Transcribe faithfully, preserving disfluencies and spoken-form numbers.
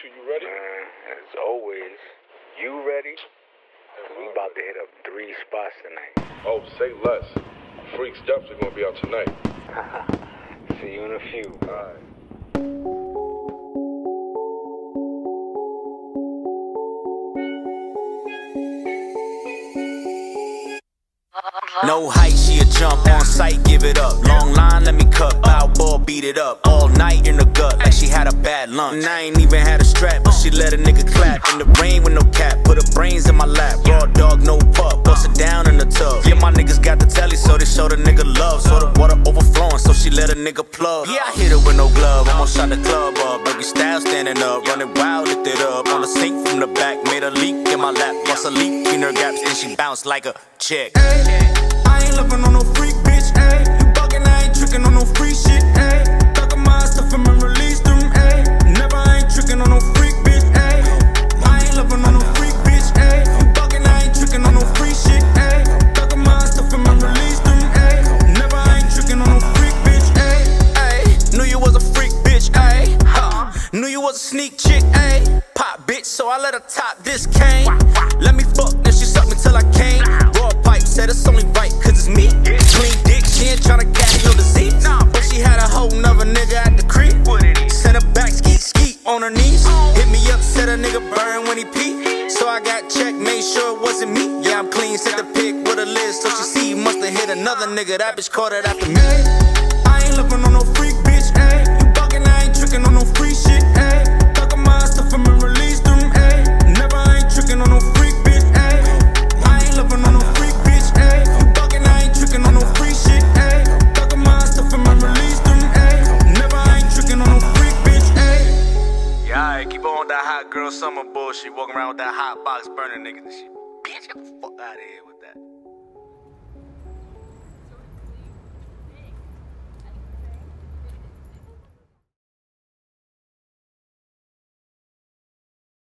you. You ready? Man, as always. You ready? Cause we about to hit up three spots tonight. Oh, say less. Freak's definitely gonna be out tonight. See you in a few. Alright. No height, she a jump. On sight, give it up. Long line, let me cut. Bow ball, beat it up. All night in the gut, like she had a bad lunch. And I ain't even had a strap, but she let a nigga clap. In the rain with no cap, put her brains in my lap. Raw dog, no pup, bust it down in the tub. Yeah, my niggas got the telly, so they show the nigga love. So the water overflowing, so she let a nigga plug. Yeah, I hit her with no glove, almost shot the club up. Baby style standing up, running wild, lift it up. On the sink from the back, made a leak in my lap. Bust a leak in her gaps, and she bounced like a chick. I ain't loving on no freak, bitch, ayy. You buggin', I ain't trickin' on no free shit, ayy. Talkin' my stuff and release them, ayy. Never, I ain't trickin' on no freak, bitch, ayy. I ain't loving on no freak, bitch, ayy. You buggin', I ain't trickin' on no free shit, ayy. Talkin' my stuff and release them, ayy. Never, I ain't trickin' on no freak, bitch, ayy. Ayy, knew you was a freak, bitch, ayy. Huh. Knew you was a sneak chick, ayy. Pop, bitch, so I let her top this cane. Let me fuck, then she suck me till I came. Raw pipe, said it's only right, cause it's me. Clean dick, she ain't tryna catch no disease. But she had a whole nother nigga at the crib. Sent her back, skeet, skeet on her knees. Hit me up, said a nigga burn when he pee. So I got checked, made sure it wasn't me. Yeah, I'm clean, sent the pic with a list. So she see, must've hit another nigga. That bitch caught it after me. I ain't looking on no freak, bitch, ayy. You buggin', I ain't trickin' on no free shit, ayy. Talkin' my stuff and release them, ayy. Never, I ain't trickin' on no freak, bitch, ayy. I ain't loving on no freak, bitch, ayy. You buggin', I ain't trickin' on no free shit, ayy. Talkin' my stuff and release them, ayy. Never, I ain't trickin' on no freak, bitch, ayy. Yeah, alright, keep on with that hot girl summer bullshit. Walking around with that hot box burner nigga and shit. Bitch, get the fuck out of here with that.